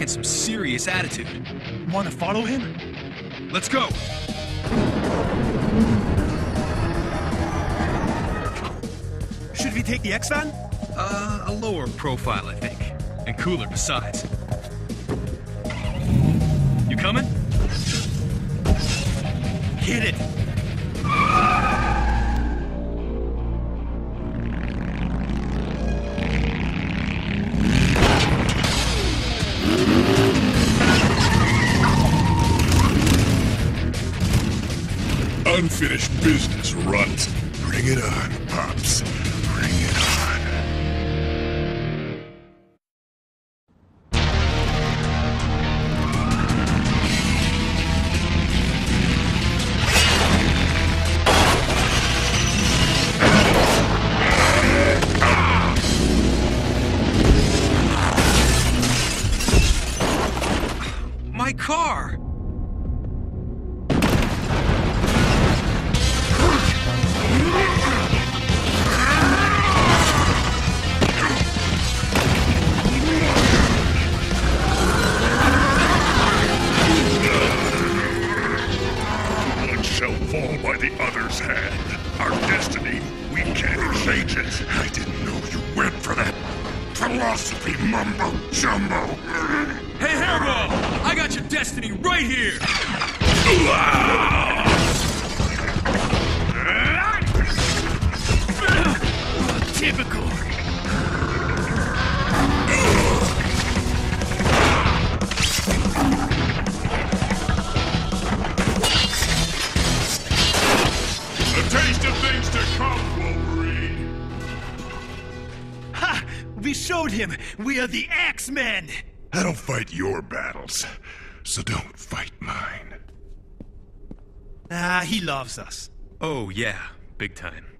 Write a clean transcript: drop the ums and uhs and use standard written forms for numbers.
some serious attitude. Wanna follow him? Let's go! Should we take the X-Van? A lower profile, I think. And cooler besides. You coming? Hit it! Unfinished business, runt. Bring it on, Pops. Bring it on. My car! Fall by the other's hand. Our destiny, we can't change it. I didn't know you went for that philosophy mumbo-jumbo. Hey, Hairball! I got your destiny right here! Typical! A taste of things to come, Wolverine. Ha! We showed him! We are the X-Men! I don't fight your battles, so don't fight mine. Ah, he loves us. Oh, yeah. Big time.